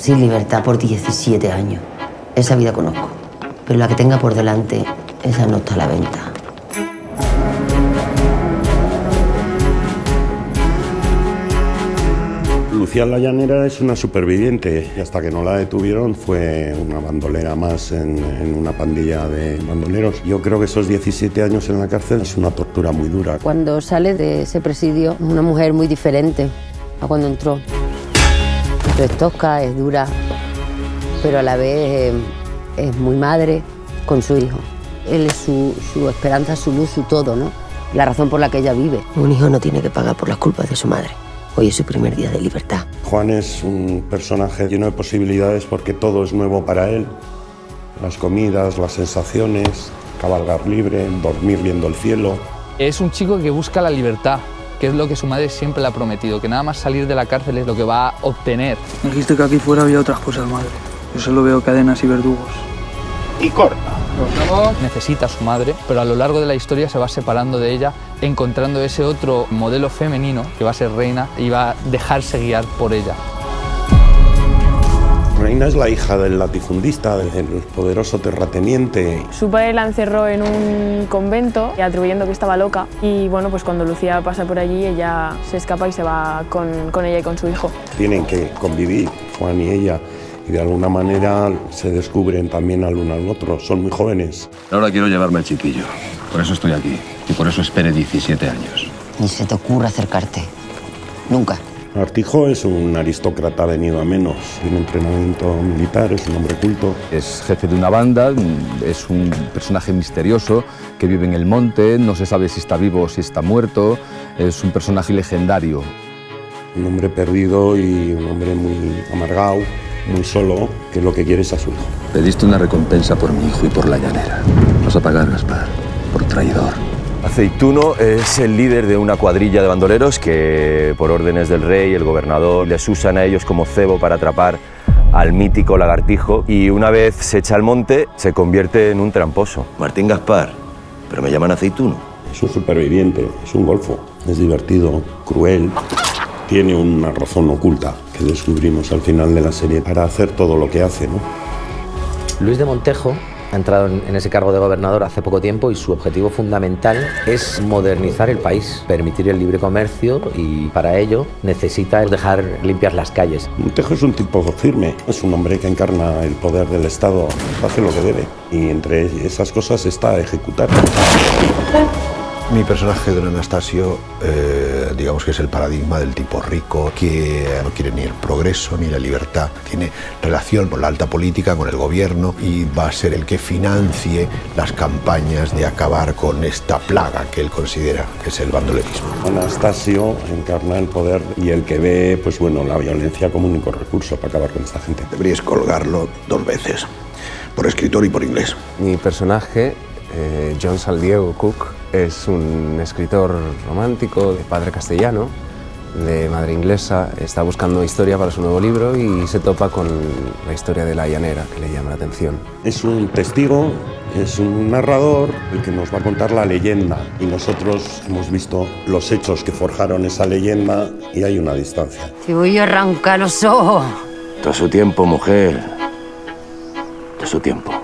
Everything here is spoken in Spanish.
sin libertad por 17 años. Esa vida conozco, pero la que tenga por delante, esa no está a la venta. Lucía la Llanera es una superviviente y hasta que no la detuvieron fue una bandolera más en una pandilla de bandoleros. Yo creo que esos 17 años en la cárcel es una tortura muy dura. Cuando sale de ese presidio, es una mujer muy diferente a cuando entró. Es tosca, es dura, pero a la vez es muy madre con su hijo. Él es su esperanza, su luz, su todo, ¿no? La razón por la que ella vive. Un hijo no tiene que pagar por las culpas de su madre. Hoy es su primer día de libertad. Juan es un personaje lleno de posibilidades porque todo es nuevo para él. Las comidas, las sensaciones, cabalgar libre, dormir viendo el cielo. Es un chico que busca la libertad, que es lo que su madre siempre le ha prometido, que nada más salir de la cárcel es lo que va a obtener. Me dijiste que aquí fuera había otras cosas, madre. Yo solo veo cadenas y verdugos. Y corta. Necesita a su madre, pero a lo largo de la historia se va separando de ella, encontrando ese otro modelo femenino que va a ser Reina y va a dejarse guiar por ella. Reina es la hija del latifundista, del poderoso terrateniente. Su padre la encerró en un convento, atribuyendo que estaba loca. Y bueno, pues cuando Lucía pasa por allí, ella se escapa y se va con ella y con su hijo. Tienen que convivir, Juan y ella, y de alguna manera se descubren también al uno al otro. Son muy jóvenes. Ahora quiero llevarme al chiquillo. Por eso estoy aquí. Y por eso esperé 17 años. Ni se te ocurra acercarte. Nunca. Artijo es un aristócrata venido a menos. Tiene entrenamiento militar, es un hombre culto. Es jefe de una banda, es un personaje misterioso que vive en el monte, no se sabe si está vivo o si está muerto. Es un personaje legendario. Un hombre perdido y un hombre muy amargado, muy solo, que lo que quiere es a su hijo. Pediste una recompensa por mi hijo y por la Llanera. Vas a pagar, Gaspar, por traidor. Aceituno es el líder de una cuadrilla de bandoleros que, por órdenes del rey, el gobernador, les usan a ellos como cebo para atrapar al mítico lagartijo y una vez se echa al monte, se convierte en un tramposo. Martín Gaspar, pero me llaman Aceituno. Es un superviviente, es un golfo, es divertido, cruel. Tiene una razón oculta que descubrimos al final de la serie para hacer todo lo que hace, ¿no? Luis de Montejo ha entrado en ese cargo de gobernador hace poco tiempo y su objetivo fundamental es modernizar el país, permitir el libre comercio y para ello necesita dejar limpias las calles. Montejo es un tipo firme, es un hombre que encarna el poder del Estado, hace lo que debe y entre esas cosas está ejecutar. Mi personaje, don Anastasio, digamos que es el paradigma del tipo rico que no quiere ni el progreso ni la libertad. Tiene relación con la alta política, con el gobierno y va a ser el que financie las campañas de acabar con esta plaga que él considera que es el bandolerismo. Anastasio encarna el poder y el que ve, pues bueno, la violencia como único recurso para acabar con esta gente. Deberíais colgarlo 2 veces, por escritor y por inglés. Mi personaje, John Saldiego Cook, es un escritor romántico de padre castellano, de madre inglesa. Está buscando historia para su nuevo libro y se topa con la historia de la Llanera, que le llama la atención. Es un testigo, es un narrador, el que nos va a contar la leyenda. Y nosotros hemos visto los hechos que forjaron esa leyenda y hay una distancia. Te voy a arrancar los ojos. Todo su tiempo, mujer. Todo su tiempo.